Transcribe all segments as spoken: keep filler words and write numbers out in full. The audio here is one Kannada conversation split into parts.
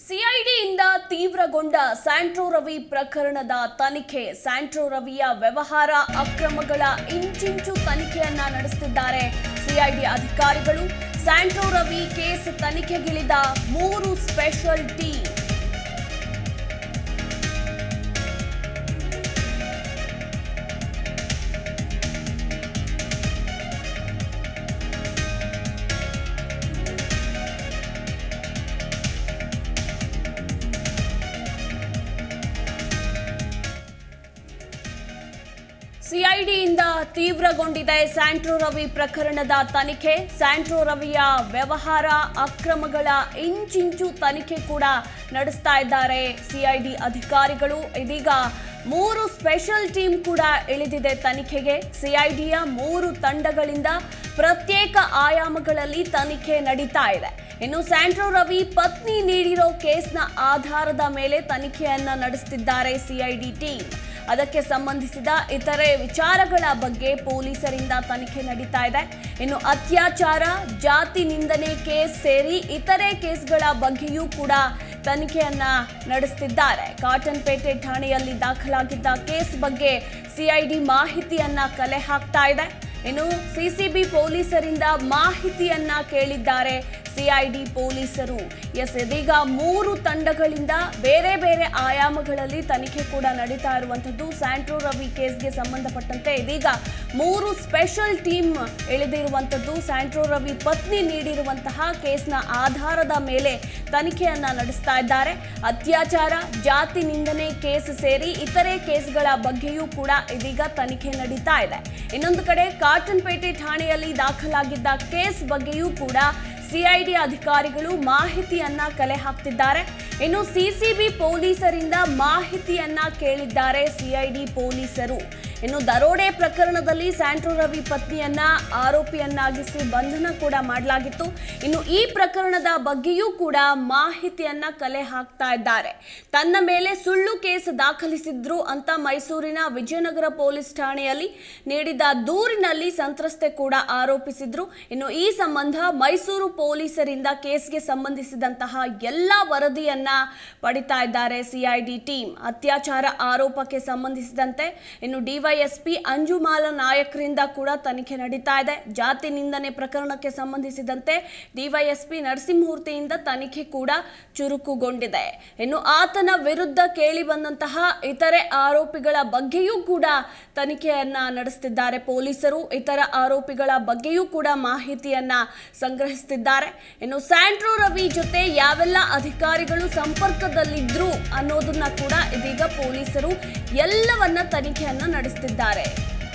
ಸಿಐಡಿಯಿಂದ ತೀವ್ರಗೊಂಡ ಸ್ಯಾಂಟ್ರೋ ರವಿ ಪ್ರಕರಣದ ತನಿಖೆ. ಸ್ಯಾಂಟ್ರೋ ರವಿಯ ವ್ಯವಹಾರ ಅಕ್ರಮಗಳ ಇಂಚಿಂಚು ತನಿಖೆಯನ್ನ ನಡೆಸುತ್ತಿದ್ದಾರೆ ಸಿಐಡಿ ಅಧಿಕಾರಿಗಳು. ಸ್ಯಾಂಟ್ರೋ ರವಿ ಕೇಸ್ ತನಿಖೆಗಿಳಿದ ಮೂರು ಸ್ಪೆಷಲ್ ಟೀಮ್. ಸಿಐಡಿಯಿಂದ ತೀವ್ರಗೊಂಡಿದೆ ಸ್ಯಾಂಟ್ರೋ ರವಿ ಪ್ರಕರಣದ ತನಿಖೆ. ಸ್ಯಾಂಟ್ರೋ ರವಿಯ ವ್ಯವಹಾರ ಅಕ್ರಮಗಳ ಇಂಚಿಂಚು ತನಿಖೆ ಕೂಡ ನಡೆಸ್ತಾ ಇದ್ದಾರೆ ಸಿಐಡಿ ಅಧಿಕಾರಿಗಳು. ಇದೀಗ ಮೂರು ಸ್ಪೆಷಲ್ ಟೀಮ್ ಕೂಡ ಇಳಿದಿದೆ ತನಿಖೆಗೆ. ಸಿಐಡಿಯ ಮೂರು ತಂಡಗಳಿಂದ ಪ್ರತ್ಯೇಕ ಆಯಾಮಗಳಲ್ಲಿ ತನಿಖೆ ನಡೀತಾ ಇದೆ. ಇನ್ನು ಸ್ಯಾಂಟ್ರೋ ರವಿ ಪತ್ನಿ ನೀಡಿರೋ ಕೇಸ್ನ ಆಧಾರದ ಮೇಲೆ ತನಿಖೆಯನ್ನ ನಡೆಸುತ್ತಿದ್ದಾರೆ ಸಿಐಡಿ ಟೀಮ್. ಅದಕ್ಕೆ ಸಂಬಂಧಿಸಿದ ಇತರೆ ವಿಚಾರಗಳ ಬಗ್ಗೆ ಪೊಲೀಸರಿಂದ ತನಿಖೆ ನಡೀತಾ ಇದೆ. ಇನ್ನು ಅತ್ಯಾಚಾರ, ಜಾತಿ ನಿಂದನೆ ಕೇಸ್ ಸೇರಿ ಇತರೆ ಕೇಸ್ಗಳ ಬಗ್ಗೆಯೂ ಕೂಡ ತನಿಖೆಯನ್ನ ನಡೆಸುತ್ತಿದ್ದಾರೆ. ಕಾಟನ್ಪೇಟೆ ಠಾಣೆಯಲ್ಲಿ ದಾಖಲಾಗಿದ್ದ ಕೇಸ್ ಬಗ್ಗೆ ಸಿಐಡಿ ಮಾಹಿತಿಯನ್ನ ಕಲೆ ಹಾಕ್ತಾ ಇದೆ. ಇನ್ನು ಸಿಸಿಬಿ ಪೊಲೀಸರಿಂದ ಮಾಹಿತಿಯನ್ನ ಕೇಳಿದ್ದಾರೆ ಸಿಐಡಿ ಪೊಲೀಸರು. ಎಸ್, ಇದೀಗ ಮೂರು ತಂಡಗಳಿಂದ ಬೇರೆ ಬೇರೆ ಆಯಾಮಗಳಲ್ಲಿ ತನಿಖೆ ಕೂಡ ನಡೀತಾ ಇರುವಂತದ್ದು. ಸ್ಯಾಂಟ್ರೋ ರವಿ ಕೇಸ್ಗೆ ಸಂಬಂಧಪಟ್ಟಂತೆ ಇದೀಗ ಮೂರು ಸ್ಪೆಷಲ್ ಟೀಮ್ ಇಳಿದಿರುವಂತದ್ದು. ಸ್ಯಾಂಟ್ರೋ ರವಿ ಪತ್ನಿ ನೀಡಿರುವಂತಹ ಕೇಸ್ನ ಆಧಾರದ ಮೇಲೆ ತನಿಖೆಯನ್ನ ನಡೆಸ್ತಾ ಇದ್ದಾರೆ. ಅತ್ಯಾಚಾರ, ಜಾತಿ ನಿಂದನೆ ಕೇಸ್ ಸೇರಿ ಇತರೆ ಕೇಸ್ಗಳ ಬಗ್ಗೆಯೂ ಕೂಡ ಇದೀಗ ತನಿಖೆ ನಡೀತಾ ಇದೆ. ಇನ್ನೊಂದು ಕಡೆ ಕಾಟನ್ಪೇಟೆ ಠಾಣೆಯಲ್ಲಿ ದಾಖಲಾಗಿದ್ದ ಕೇಸ್ ಬಗ್ಗೆಯೂ ಕೂಡ ಸಿಐಡಿ ಅಧಿಕಾರಿಗಳು ಮಾಹಿತಿಯನ್ನ ಕಲೆ ಹಾಕ್ತಿದ್ದಾರೆ. ಇನ್ನು ಸಿಸಿಬಿ ಪೊಲೀಸರಿಂದ ಮಾಹಿತಿಯನ್ನ ಕೇಳಿದ್ದಾರೆ ಸಿಐಡಿ ಪೊಲೀಸರು. ಇನ್ನು ದರೋಡೆ ಪ್ರಕರಣದಲ್ಲಿ ಸ್ಯಾಂಟ್ರೋ ರವಿ ಪತ್ನಿಯನ್ನ ಆರೋಪಿಯನ್ನಾಗಿಸಿ ಬಂಧನ ಕೂಡ ಮಾಡಲಾಗಿತ್ತು. ಇನ್ನು ಈ ಪ್ರಕರಣದ ಬಗ್ಗೆಯೂ ಕೂಡ ಮಾಹಿತಿಯನ್ನ ಕಲೆ ಹಾಕ್ತಾ ಇದ್ದಾರೆ. ತನ್ನ ಮೇಲೆ ಸುಳ್ಳು ಕೇಸ್ ದಾಖಲಿಸಿದ್ರು ಅಂತ ಮೈಸೂರಿನ ವಿಜಯನಗರ ಪೊಲೀಸ್ ಠಾಣೆಯಲ್ಲಿ ನೀಡಿದ ದೂರಿನಲ್ಲಿ ಸಂತ್ರಸ್ತೆ ಕೂಡ ಆರೋಪಿಸಿದ್ರು. ಇನ್ನು ಈ ಸಂಬಂಧ ಮೈಸೂರು ಪೊಲೀಸರಿಂದ ಕೇಸ್ಗೆ ಸಂಬಂಧಿಸಿದಂತಹ ಎಲ್ಲ ವರದಿಯನ್ನ ಪಡಿತಾ ಇದ್ದಾರೆ ಸಿಐಡಿ ಟೀಮ್. ಅತ್ಯಾಚಾರ ಆರೋಪಕ್ಕೆ ಸಂಬಂಧಿಸಿದಂತೆ ಇನ್ನು ಡಿವೈಎಸ್ಪಿ ಅಂಜುಮಾಲ ನಾಯಕ್ರಿಂದ ಕೂಡ ತನಿಖೆ ನಡೀತಾ ಇದೆ. ಜಾತಿ ನಿಂದನೆ ಪ್ರಕರಣಕ್ಕೆ ಸಂಬಂಧಿಸಿದಂತೆ ಡಿವೈಎಸ್ಪಿ ನರಸಿಂಹಮೂರ್ತಿಯಿಂದ ತನಿಖೆ ಕೂಡ ಚುರುಕುಗೊಂಡಿದೆ. ಇನ್ನು ಆತನ ವಿರುದ್ಧ ಕೇಳಿ ಬಂದಂತಹ ಇತರೆ ಆರೋಪಿಗಳ ಬಗ್ಗೆಯೂ ಕೂಡ ತನಿಖೆಯನ್ನ ನಡೆಸುತ್ತಿದ್ದಾರೆ ಪೊಲೀಸರು. ಇತರ ಆರೋಪಿಗಳ ಬಗ್ಗೆಯೂ ಕೂಡ ಮಾಹಿತಿಯನ್ನ ಸಂಗ್ರಹಿಸುತ್ತಿದ್ದಾರೆ. ಇನ್ನು ಸ್ಯಾಂಟ್ರೋ ರವಿ ಜೊತೆ ಯಾವೆಲ್ಲ ಅಧಿಕಾರಿಗಳು ಸಂಪರ್ಕದಲ್ಲಿದ್ರು ಅನ್ನೋದನ್ನ ಕೂಡ ಇದೀಗ ಪೊಲೀಸರು ಎಲ್ಲವನ್ನ ತನಿಖೆಯನ್ನ ನಡೆಸುತ್ತಿದ್ದಾರೆ.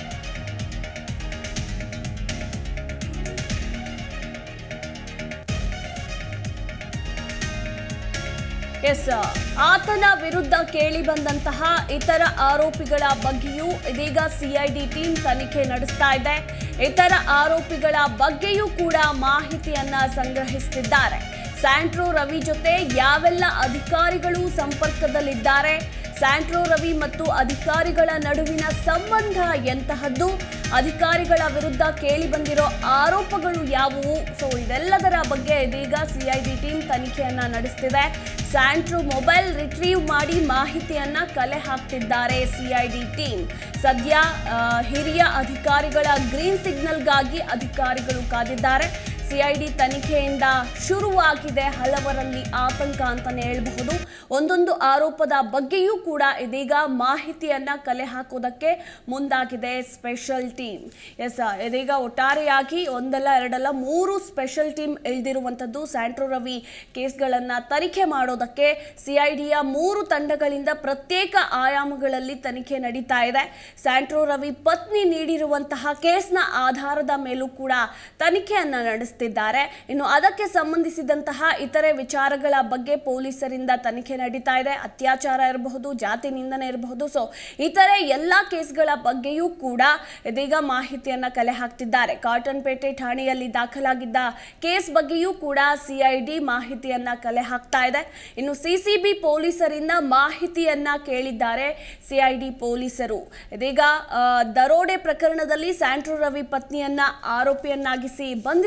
ಎಸ್, ಆತನ ವಿರುದ್ಧ ಕೇಳಿ ಬಂದಂತಹ ಇತರ ಆರೋಪಿಗಳ ಬಗ್ಗೆಯೂ ಇದೀಗ ಸಿಐಡಿ ಟೀಮ್ ತನಿಖೆ ನಡೆಸ್ತಾ ಇದೆ. ಇತರ ಆರೋಪಿಗಳ ಬಗ್ಗೆಯೂ ಕೂಡ ಮಾಹಿತಿಯನ್ನ ಸಂಗ್ರಹಿಸುತ್ತಿದ್ದಾರೆ. ಸ್ಯಾಂಟ್ರೋ ರವಿ ಜೊತೆ ಯಾವೆಲ್ಲ ಅಧಿಕಾರಿಗಳು ಸಂಪರ್ಕದಲ್ಲಿದ್ದಾರೆ, ಸ್ಯಾಂಟ್ರೋ ರವಿ ಮತ್ತು ಅಧಿಕಾರಿಗಳ ನಡುವಿನ ಸಂಬಂಧ ಎಂತಹದ್ದು, ಅಧಿಕಾರಿಗಳ ವಿರುದ್ಧ ಕೇಳಿ ಬಂದಿರೋ ಆರೋಪಗಳು ಯಾವುವು, ಸೊ ಇದೆಲ್ಲದರ ಬಗ್ಗೆ ಇದೀಗ ಸಿಐಡಿ ಟೀಮ್ ತನಿಖೆಯನ್ನ ನಡೆಸುತ್ತಿದೆ. ಸ್ಯಾಂಟ್ರೋ ಮೊಬೈಲ್ ರಿಟ್ರೀವ್ ಮಾಡಿ ಮಾಹಿತಿಯನ್ನ ಕಲೆ ಹಾಕ್ತಿದ್ದಾರೆ ಸಿಐಡಿ ಟೀಮ್. ಸದ್ಯ ಹಿರಿಯ ಅಧಿಕಾರಿಗಳ ಗ್ರೀನ್ ಸಿಗ್ನಲ್ಗಾಗಿ ಅಧಿಕಾರಿಗಳು ಕಾದಿದ್ದಾರೆ. ಸಿಐಡಿ ತನಿಖೆಯಿಂದ ಶುರುವಾಗಿದೆ ಹಲವರಲ್ಲಿ ಆತಂಕ ಅಂತಾನೆ ಹೇಳಬಹುದು. ಒಂದೊಂದು ಆರೋಪದ ಬಗ್ಗೆಯೂ ಕೂಡ ಇದೀಗ ಮಾಹಿತಿಯನ್ನ ಕಲೆ ಹಾಕೋದಕ್ಕೆ ಮುಂದಾಗಿದೆ ಸ್ಪೆಷಲ್ ಟೀಮ್. ಎಸ್, ಇದೀಗ ಒಟ್ಟಾರೆಯಾಗಿ ಒಂದಲ್ಲ ಎರಡಲ್ಲ ಮೂರು ಸ್ಪೆಷಲ್ ಟೀಮ್ ಇಳಿದಿರುವಂತದ್ದು. ಸ್ಯಾಂಟ್ರೋ ರವಿ ಕೇಸ್ಗಳನ್ನ ತನಿಖೆ ಮಾಡೋದಕ್ಕೆ ಸಿಐಡಿಯ ಮೂರು ತಂಡಗಳಿಂದ ಪ್ರತ್ಯೇಕ ಆಯಾಮಗಳಲ್ಲಿ ತನಿಖೆ ನಡೀತಾ ಇದೆ. ಸ್ಯಾಂಟ್ರೋ ರವಿ ಪತ್ನಿ ನೀಡಿರುವಂತಹ ಕೇಸ್ನ ಆಧಾರದ ಮೇಲೂ ಕೂಡ ತನಿಖೆಯನ್ನ ನಡೆಸ್ತಾರೆ. ಇನ್ನು ಅದಕ್ಕೆ ಸಂಬಂಧಿಸಿದಂತಹ ಇತರೆ ವಿಚಾರಗಳ ಬಗ್ಗೆ ಪೊಲೀಸರಿಂದ ತನಿಖೆ ನಡೀತಾ ಇದೆ. ಅತ್ಯಾಚಾರ ಇರಬಹುದು, ಜಾತಿ ನಿಂದನೆ ಇರಬಹುದು, ಸೊ ಇತರೆ ಎಲ್ಲಾ ಕೇಸ್ಗಳ ಬಗ್ಗೆಯೂ ಕೂಡ ಇದೀಗ ಮಾಹಿತಿಯನ್ನ ಕಲೆ ಹಾಕ್ತಿದ್ದಾರೆ. ಕಾಟನ್ಪೇಟೆ ಠಾಣೆಯಲ್ಲಿ ದಾಖಲಾಗಿದ್ದ ಕೇಸ್ ಬಗ್ಗೆಯೂ ಕೂಡ ಸಿಐಡಿ ಮಾಹಿತಿಯನ್ನ ಕಲೆ ಹಾಕ್ತಾ ಇದೆ. ಇನ್ನು ಸಿಸಿಬಿ ಪೊಲೀಸರಿಂದ ಮಾಹಿತಿಯನ್ನ ಕೇಳಿದ್ದಾರೆ ಸಿಐಡಿ ಪೊಲೀಸರು. ಇದೀಗ ದರೋಡೆ ಪ್ರಕರಣದಲ್ಲಿ ಸ್ಯಾಂಟ್ರೋ ರವಿ ಪತ್ನಿಯನ್ನ ಆರೋಪಿಯನ್ನಾಗಿಸಿ ಬಂಧಿಸಲಾಗಿದೆ.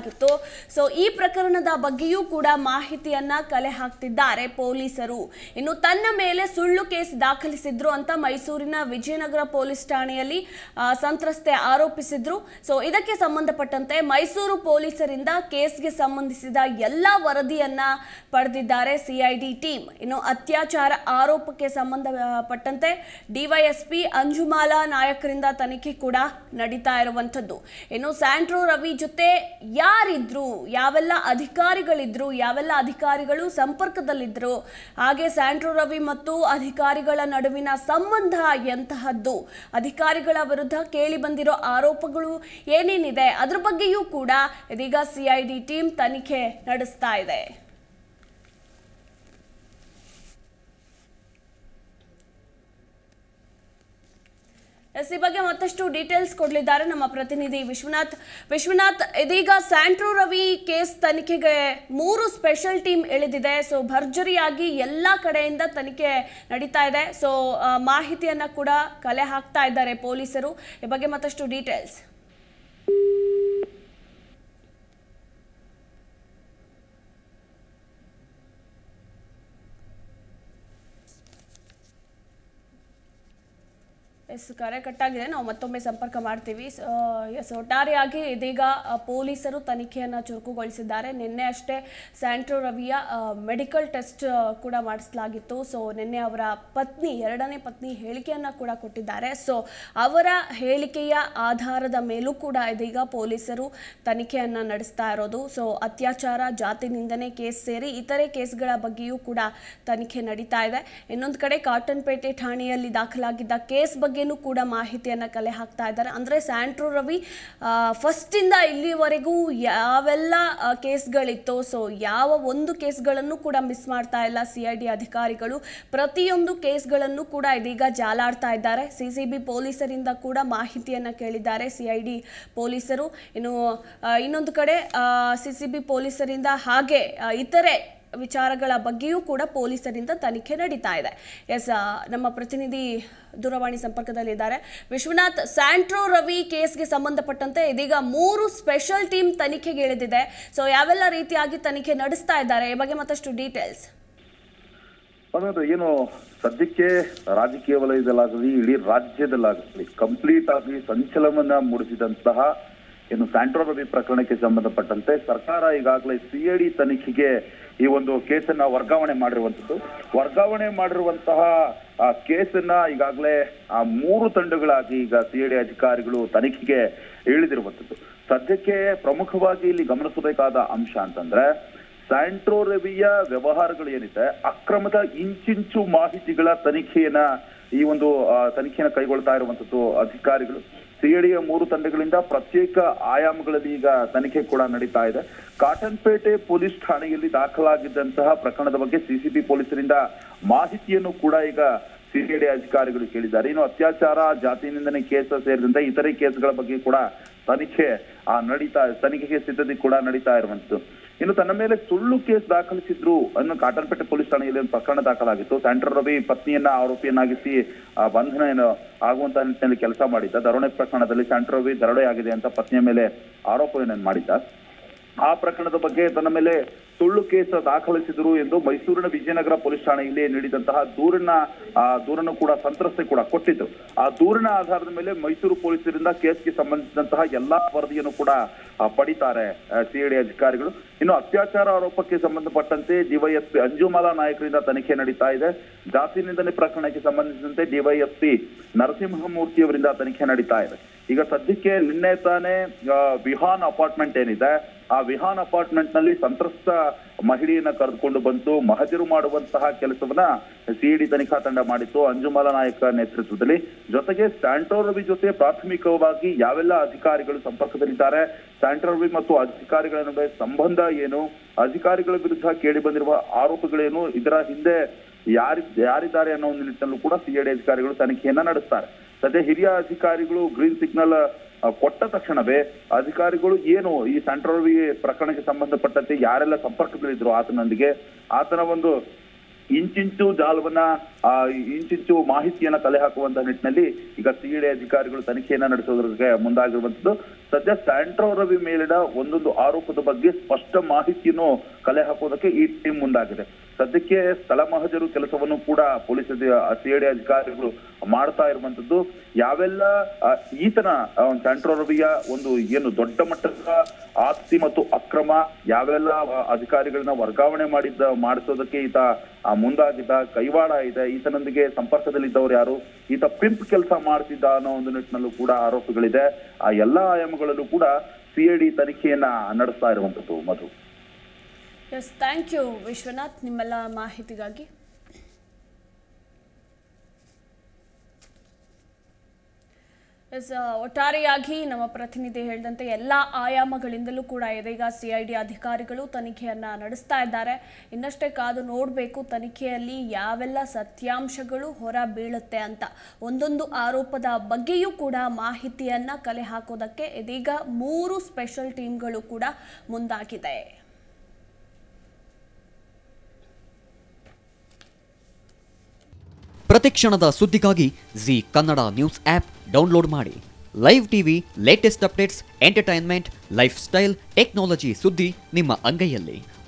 ಮಾಡಲಾಗಿತ್ತು. ಸೊ ಈ ಪ್ರಕರಣದ ಬಗ್ಗೆಯೂ ಕೂಡ ಮಾಹಿತಿಯನ್ನ ಕಲೆ ಹಾಕ್ತಿದ್ದಾರೆ ಪೊಲೀಸರು. ಇನ್ನು ತನ್ನ ಮೇಲೆ ಸುಳ್ಳು ಕೇಸ್ ದಾಖಲಿಸಿದ್ರು ಅಂತ ಮೈಸೂರಿನ ವಿಜಯನಗರ ಪೊಲೀಸ್ ಠಾಣೆಯಲ್ಲಿ ಸಂತ್ರಸ್ತೆ ಆರೋಪಿಸಿದ್ರು. ಸೊ ಇದಕ್ಕೆ ಸಂಬಂಧಪಟ್ಟಂತೆ ಮೈಸೂರು ಪೊಲೀಸರಿಂದ ಕೇಸ್ಗೆ ಸಂಬಂಧಿಸಿದ ಎಲ್ಲ ವರದಿಯನ್ನ ಪಡೆದಿದ್ದಾರೆ ಸಿಐಡಿ ಟೀಮ್. ಇನ್ನು ಅತ್ಯಾಚಾರ ಆರೋಪಕ್ಕೆ ಸಂಬಂಧಪಟ್ಟಂತೆ ಡಿವೈಎಸ್ಪಿ ಅಂಜುಮಾಲಾ ನಾಯಕರಿಂದ ತನಿಖೆ ಕೂಡ ನಡೀತಾ ಇರುವಂತದ್ದು. ಇನ್ನು ಸ್ಯಾಂಟ್ರೋ ರವಿ ಜೊತೆ ಯಾರಿದ್ರು, ಯಾವೆಲ್ಲ ಅಧಿಕಾರಿಗಳಿದ್ರು, ಯಾವೆಲ್ಲ ಅಧಿಕಾರಿಗಳು ಸಂಪರ್ಕದಲ್ಲಿದ್ರು, ಹಾಗೆ ಸ್ಯಾಂಟ್ರೋ ರವಿ ಮತ್ತು ಅಧಿಕಾರಿಗಳ ನಡುವಿನ ಸಂಬಂಧ ಎಂತಹದ್ದು, ಅಧಿಕಾರಿಗಳ ವಿರುದ್ಧ ಕೇಳಿ ಬಂದಿರೋ ಆರೋಪಗಳು ಏನೇನಿದೆ ಅದ್ರ ಬಗ್ಗೆಯೂ ಕೂಡ ಇದೀಗ ಸಿಐಡಿ ಟೀಮ್ ತನಿಖೆ ನಡೆಸ್ತಾ ಇದೆ. ಈ ಬಗ್ಗೆ ಮತ್ತಷ್ಟು ಡೀಟೇಲ್ಸ್ ಕೊಡಲಿದ್ದಾರೆ ನಮ್ಮ ಪ್ರತಿನಿಧಿ ವಿಶ್ವನಾಥ್. ವಿಶ್ವನಾಥ್, ಇದೀಗ ಸ್ಯಾಂಟ್ರೋ ರವಿ ಕೇಸ್ ತನಿಖೆಗೆ ಮೂರು ಸ್ಪೆಷಲ್ ಟೀಮ್ ಇಳಿದಿದೆ. ಸೊ ಭರ್ಜರಿಯಾಗಿ ಎಲ್ಲ ಕಡೆಯಿಂದ ತನಿಖೆ ನಡೀತಾ ಇದೆ. ಸೊ ಮಾಹಿತಿಯನ್ನ ಕೂಡ ಕಲೆ ಹಾಕ್ತಾ ಇದ್ದಾರೆ ಪೊಲೀಸರು. ಈ ಬಗ್ಗೆ ಮತ್ತಷ್ಟು ಡೀಟೇಲ್ಸ್. ಎಸ್, ಕರೆ ಕಟ್ಟಾಗಿದೆ. ನಾವು ಮತ್ತೊಮ್ಮೆ ಸಂಪರ್ಕ ಮಾಡ್ತೀವಿ. ಎಸ್, ಒಟ್ಟಾರೆಯಾಗಿ ಇದೀಗ ಪೊಲೀಸರು ತನಿಖೆಯನ್ನು ಚುರುಕುಗೊಳಿಸಿದ್ದಾರೆ. ನಿನ್ನೆ ಅಷ್ಟೇ ಸ್ಯಾಂಟ್ರೋ ರವಿಯ ಮೆಡಿಕಲ್ ಟೆಸ್ಟ್ ಕೂಡ ಮಾಡಿಸಲಾಗಿತ್ತು. ಸೊ ನಿನ್ನೆ ಅವರ ಪತ್ನಿ, ಎರಡನೇ ಪತ್ನಿ ಹೇಳಿಕೆಯನ್ನು ಕೂಡ ಕೊಟ್ಟಿದ್ದಾರೆ. ಸೊ ಅವರ ಹೇಳಿಕೆಯ ಆಧಾರದ ಮೇಲೂ ಕೂಡ ಇದೀಗ ಪೊಲೀಸರು ತನಿಖೆಯನ್ನು ನಡೆಸ್ತಾ ಇರೋದು. ಸೊ ಅತ್ಯಾಚಾರ, ಜಾತಿ ನಿಂದನೆ ಕೇಸ್ ಸೇರಿ ಇತರೆ ಕೇಸ್ಗಳ ಬಗ್ಗೆಯೂ ಕೂಡ ತನಿಖೆ ನಡೀತಾ ಇದೆ. ಇನ್ನೊಂದು ಕಡೆ ಕಾಟನ್ಪೇಟೆ ಠಾಣೆಯಲ್ಲಿ ದಾಖಲಾಗಿದ್ದ ಕೇಸ್ ಬಗ್ಗೆ ಕೂಡ ಮಾಹಿತಿಯನ್ನ ಕಲೆ ಹಾಕ್ತಾ ಇದ್ದಾರೆ. ಅಂದ್ರೆ ಸ್ಯಾಂಟ್ರೋ ರವಿ ಫಸ್ಟ್ ಇಂದ ಇಲ್ಲಿವರೆಗೂ ಯಾವೆಲ್ಲ ಕೇಸ್ಗಳಿತ್ತು, ಸೊ ಯಾವ ಒಂದು ಕೇಸ್ಗಳನ್ನು ಕೂಡ ಮಿಸ್ ಮಾಡ್ತಾ ಇಲ್ಲ ಸಿಐಡಿ ಅಧಿಕಾರಿಗಳು. ಪ್ರತಿಯೊಂದು ಕೇಸ್ಗಳನ್ನು ಕೂಡ ಇದೀಗ ಜಾಲಾಡ್ತಾ ಇದ್ದಾರೆ. ಸಿಸಿಬಿ ಪೊಲೀಸರಿಂದ ಕೂಡ ಮಾಹಿತಿಯನ್ನ ಕೇಳಿದ್ದಾರೆ ಸಿಐಡಿ ಪೊಲೀಸರು. ಇನ್ನು ಇನ್ನೊಂದು ಕಡೆ ಸಿಸಿಬಿ ಪೊಲೀಸರಿಂದ ಹಾಗೆ ಇತರೆ ವಿಚಾರಗಳ ಬಗ್ಗೆಯೂ ಕೂಡ ಪೊಲೀಸರಿಂದ ತನಿಖೆ ನಡೀತಾ ಇದೆ. ಎಸ್, ನಮ್ಮ ಪ್ರತಿನಿಧಿ ದೂರವಾಣಿ ಸಂಪರ್ಕದಲ್ಲಿದ್ದಾರೆ. ವಿಶ್ವನಾಥ್, ಸ್ಯಾಂಟ್ರೋ ರವಿ ಕೇಸ್ಗೆ ಸಂಬಂಧಪಟ್ಟಂತೆ ಇದೀಗ ಮೂರು ಸ್ಪೆಷಲ್ ಟೀಮ್ ತನಿಖೆಗೆ ಇಳಿದಿದೆ. ಸೊ ಯಾವೆಲ್ಲ ರೀತಿಯಾಗಿ ತನಿಖೆ ನಡೆಸ್ತಾ ಇದ್ದಾರೆ, ಈ ಬಗ್ಗೆ ಮತ್ತಷ್ಟು ಡೀಟೇಲ್ಸ್. ಏನು ಸದ್ಯಕ್ಕೆ ರಾಜಕೀಯ ವಲಯದಲ್ಲಾಗಲಿ ಇಡೀ ರಾಜ್ಯದಲ್ಲಾಗಲಿ ಕಂಪ್ಲೀಟ್ ಆಗಿ ಸಂಚಲನ ಮೂಡಿಸಿದಂತಹ ಏನು ಸ್ಯಾಂಟ್ರೋ ರವಿ ಪ್ರಕರಣಕ್ಕೆ ಸಂಬಂಧಪಟ್ಟಂತೆ ಸರ್ಕಾರ ಈಗಾಗಲೇ ಸಿಐಡಿ ತನಿಖೆಗೆ ಈ ಒಂದು ಕೇಸನ್ನ ವರ್ಗಾವಣೆ ಮಾಡಿರುವಂತದ್ದು. ವರ್ಗಾವಣೆ ಮಾಡಿರುವಂತಹ ಕೇಸನ್ನ ಈಗಾಗಲೇ ಆ ಮೂರು ತಂಡಗಳಾಗಿ ಈಗ ಸಿಐಡಿ ಅಧಿಕಾರಿಗಳು ತನಿಖೆಗೆ ಇಳಿದಿರುವಂತದ್ದು. ಸದ್ಯಕ್ಕೆ ಪ್ರಮುಖವಾಗಿ ಇಲ್ಲಿ ಗಮನಿಸಬೇಕಾದ ಅಂಶ ಅಂತಂದ್ರೆ ಸ್ಯಾಂಟ್ರೋ ರವಿಯ ವ್ಯವಹಾರಗಳು ಏನಿದೆ, ಅಕ್ರಮದ ಇಂಚಿಂಚು ಮಾಹಿತಿಗಳ ತನಿಖೆಯನ್ನ ಈ ಒಂದು ತನಿಖೆಯನ್ನು ಕೈಗೊಳ್ತಾ ಇರುವಂತದ್ದು ಅಧಿಕಾರಿಗಳು. ಸಿಐಡಿಯ ಮೂರು ತಂಡಗಳಿಂದ ಪ್ರತ್ಯೇಕ ಆಯಾಮಗಳಲ್ಲಿ ಈಗ ತನಿಖೆ ಕೂಡ ನಡೀತಾ ಇದೆ. ಕಾಟನ್ಪೇಟೆ ಪೊಲೀಸ್ ಠಾಣೆಯಲ್ಲಿ ದಾಖಲಾಗಿದ್ದಂತಹ ಪ್ರಕರಣದ ಬಗ್ಗೆ ಸಿಸಿಬಿ ಪೊಲೀಸರಿಂದ ಮಾಹಿತಿಯನ್ನು ಕೂಡ ಈಗ ಸಿಐಡಿ ಅಧಿಕಾರಿಗಳು ಕೇಳಿದ್ದಾರೆ. ಇನ್ನು ಅತ್ಯಾಚಾರ, ಜಾತಿ ನಿಂದನೆ ಕೇಸ್ ಸೇರಿದಂತೆ ಇತರೆ ಕೇಸ್ಗಳ ಬಗ್ಗೆ ಕೂಡ ತನಿಖೆ ಆ ನಡೀತಾ ತನಿಖೆಗೆ ಸಿದ್ಧತೆ ಕೂಡ ನಡೀತಾ ಇರುವಂತದ್ದು. ಇನ್ನು ತನ್ನ ಮೇಲೆ ಸುಳ್ಳು ಕೇಸ್ ದಾಖಲಿಸಿದ್ರು ಅನ್ನೋ ಕಾಟನ್ಪೇಟೆ ಪೊಲೀಸ್ ಠಾಣೆಯಲ್ಲಿ ಒಂದು ಪ್ರಕರಣ ದಾಖಲಾಗಿತ್ತು. ಸ್ಯಾಂಟ್ರೋ ರವಿ ಪತ್ನಿಯನ್ನ ಆರೋಪಿಯನ್ನಾಗಿಸಿ ಬಂಧನ ಏನು ಆಗುವಂತಹ ನಿಟ್ಟಿನಲ್ಲಿ ಕೆಲಸ ಮಾಡಿದ್ದ. ದರೋಡೆ ಪ್ರಕರಣದಲ್ಲಿ ಸ್ಯಾಂಟ್ರೋ ರವಿ ದರೋಡೆ ಆಗಿದೆ ಅಂತ ಪತ್ನಿಯ ಮೇಲೆ ಆರೋಪವನ್ನು ಮಾಡಿದ್ದ. ಆ ಪ್ರಕರಣದ ಬಗ್ಗೆ ತನ್ನ ಮೇಲೆ ಸುಳ್ಳು ಕೇಸ್ ದಾಖಲಿಸಿದ್ರು ಎಂದು ಮೈಸೂರಿನ ವಿಜಯನಗರ ಪೊಲೀಸ್ ಠಾಣೆಯಲ್ಲಿ ನೀಡಿದಂತಹ ದೂರನ್ನ ಆ ದೂರನ್ನು ಕೂಡ ಸಂತ್ರಸ್ತೆ ಕೂಡ ಕೊಟ್ಟಿದ್ರು. ಆ ದೂರಿನ ಆಧಾರದ ಮೇಲೆ ಮೈಸೂರು ಪೊಲೀಸರಿಂದ ಕೇಸ್ಗೆ ಸಂಬಂಧಿಸಿದಂತಹ ಎಲ್ಲಾ ವರದಿಯನ್ನು ಕೂಡ ಪಡಿತಾರೆ ಸಿಐಡಿ ಅಧಿಕಾರಿಗಳು. ಇನ್ನು ಅತ್ಯಾಚಾರ ಆರೋಪಕ್ಕೆ ಸಂಬಂಧಪಟ್ಟಂತೆ ಡಿವೈಎಸ್ಪಿ ಅಂಜುಮಾಲಾ ನಾಯಕರಿಂದ ತನಿಖೆ ನಡೀತಾ ಇದೆ. ಜಾತಿ ನಿಂದನೆ ಪ್ರಕರಣಕ್ಕೆ ಸಂಬಂಧಿಸಿದಂತೆ ಡಿವೈಎಸ್ಪಿ ನರಸಿಂಹಮೂರ್ತಿ ಅವರಿಂದ ತನಿಖೆ ನಡೀತಾ ಇದೆ. ಈಗ ಸದ್ಯಕ್ಕೆ ನಿನ್ನೆ ತಾನೇ ವಿಹಾನ್ ಅಪಾರ್ಟ್ಮೆಂಟ್ ಏನಿದೆ, ಆ ವಿಹಾನ್ ಅಪಾರ್ಟ್ಮೆಂಟ್ ನಲ್ಲಿ ಸಂತ್ರಸ್ತ ಮಹಿಳೆಯನ್ನ ಕರೆದುಕೊಂಡು ಬಂತು ಮಹಜರು ಮಾಡುವಂತಹ ಕೆಲಸವನ್ನ ಸಿಐಡಿ ತನಿಖಾ ತಂಡ ಮಾಡಿತ್ತು ಅಂಜುಮಾಲಾ ನಾಯಕ ನೇತೃತ್ವದಲ್ಲಿ. ಜೊತೆಗೆ ಸ್ಯಾಂಟ್ರೋ ರವಿ ಜೊತೆ ಪ್ರಾಥಮಿಕವಾಗಿ ಯಾವೆಲ್ಲ ಅಧಿಕಾರಿಗಳು ಸಂಪರ್ಕದಲ್ಲಿದ್ದಾರೆ, ಸ್ಯಾಂಟ್ರೋ ರವಿ ಮತ್ತು ಅಧಿಕಾರಿಗಳ ನಡುವೆ ಸಂಬಂಧ ಏನು, ಅಧಿಕಾರಿಗಳ ವಿರುದ್ಧ ಕೇಳಿ ಬಂದಿರುವ ಆರೋಪಗಳೇನು, ಇದರ ಹಿಂದೆ ಯಾರಿ ಯಾರಿದ್ದಾರೆ ಅನ್ನೋ ಒಂದು ನಿಟ್ಟಿನಲ್ಲೂ ಕೂಡ ಸಿಐಡಿ ಅಧಿಕಾರಿಗಳು ತನಿಖೆಯನ್ನ ನಡೆಸ್ತಾರೆ. ಸದ್ಯ ಹಿರಿಯ ಅಧಿಕಾರಿಗಳು ಗ್ರೀನ್ ಸಿಗ್ನಲ್ ಕೊಟ್ಟ ತಕ್ಷಣವೇ ಅಧಿಕಾರಿಗಳು ಏನು ಈ ಸ್ಯಾಂಟ್ರೋ ರವಿ ಪ್ರಕರಣಕ್ಕೆ ಸಂಬಂಧಪಟ್ಟಂತೆ ಯಾರೆಲ್ಲ ಸಂಪರ್ಕದಲ್ಲಿದ್ರು ಆತನೊಂದಿಗೆ, ಆತನ ಒಂದು ಇಂಚಿಂಚು ಜಾಲವನ್ನ ಆ ಇಂಚಿಂಚು ಮಾಹಿತಿಯನ್ನ ಕಲೆ ಹಾಕುವಂತ ನಿಟ್ಟಿನಲ್ಲಿ ಈಗ ಸಿಐಡಿ ಅಧಿಕಾರಿಗಳು ತನಿಖೆಯನ್ನ ನಡೆಸೋದ್ರಿಗೆ ಮುಂದಾಗಿರುವಂತದ್ದು. ಸದ್ಯ ಸ್ಯಾಂಟ್ರೋ ರವಿ ಮೇಲಿನ ಒಂದೊಂದು ಆರೋಪದ ಬಗ್ಗೆ ಸ್ಪಷ್ಟ ಮಾಹಿತಿಯನ್ನು ಕಲೆ ಹಾಕೋದಕ್ಕೆ ಈ ಟೀಮ್ ಮುಂದಾಗಿದೆ. ಸದ್ಯಕ್ಕೆ ಸ್ಥಳ ಮಹಜರು ಕೆಲಸವನ್ನು ಕೂಡ ಪೊಲೀಸ್ ಸಿಐಡಿ ಅಧಿಕಾರಿಗಳು ಮಾಡ್ತಾ ಇರುವಂತದ್ದು. ಯಾವೆಲ್ಲ ಈತನ ಸ್ಯಾಂಟ್ರೋ ರವಿಯ ಒಂದು ಏನು ದೊಡ್ಡ ಮಟ್ಟದ ಆಸ್ತಿ ಮತ್ತು ಅಕ್ರಮ ಯಾವೆಲ್ಲ ಅಧಿಕಾರಿಗಳನ್ನ ವರ್ಗಾವಣೆ ಮಾಡಿದ್ದ ಮಾಡಿಸೋದಕ್ಕೆ ಈತ ಮುಂದಾಗಿದ್ದ, ಕೈವಾಡ ಇದೆ, ಈತನೊಂದಿಗೆ ಸಂಪರ್ಕದಲ್ಲಿದ್ದವರು ಯಾರು, ಈತ ಪಿಂಪ್ ಕೆಲಸ ಮಾಡ್ತಿದ್ದ ಅನ್ನೋ ಒಂದು ನಿಟ್ಟಿನಲ್ಲೂ ಕೂಡ ಆರೋಪಗಳಿದೆ. ಆ ಎಲ್ಲಾ ಆಯಾಮಗಳಲ್ಲೂ ಕೂಡ ಸಿಐಡಿ ತನಿಖೆಯನ್ನ ನಡೆಸ್ತಾ ಇರುವಂತದ್ದು. Madhu. Yes, thank you Vishwanath ನಿಮ್ಮೆಲ್ಲ ಮಾಹಿತಿಗಾಗಿ. ಎಸ್, ಒಟ್ಟಾರೆಯಾಗಿ ನಮ್ಮ ಪ್ರತಿನಿಧಿ ಹೇಳಿದಂತೆ ಎಲ್ಲ ಆಯಾಮಗಳಿಂದಲೂ ಕೂಡ ಇದೀಗ ಸಿಐಡಿ ಅಧಿಕಾರಿಗಳು ತನಿಖೆಯನ್ನ ನಡೆಸ್ತಾ ಇದ್ದಾರೆ. ಇನ್ನಷ್ಟೇ ಕಾದು ನೋಡಬೇಕು ತನಿಖೆಯಲ್ಲಿ ಯಾವೆಲ್ಲ ಸತ್ಯಾಂಶಗಳು ಹೊರ ಬೀಳುತ್ತೆ ಅಂತ. ಒಂದೊಂದು ಆರೋಪದ ಬಗ್ಗೆಯೂ ಕೂಡ ಮಾಹಿತಿಯನ್ನ ಕಲೆ ಹಾಕೋದಕ್ಕೆ ಇದೀಗ ಮೂರು ಸ್ಪೆಷಲ್ ಟೀಮ್ಗಳು ಕೂಡ ಮುಂದಾಗಿದೆ. ಪ್ರತಿಕ್ಷಣದ ಸುದ್ದಿಗಾಗಿ Zee Kannada news app download ಮಾಡಿ. Live TV, latest updates, entertainment, lifestyle, technology ಸುದ್ದಿ ನಿಮ್ಮ ಅಂಗೈಯಲ್ಲಿ.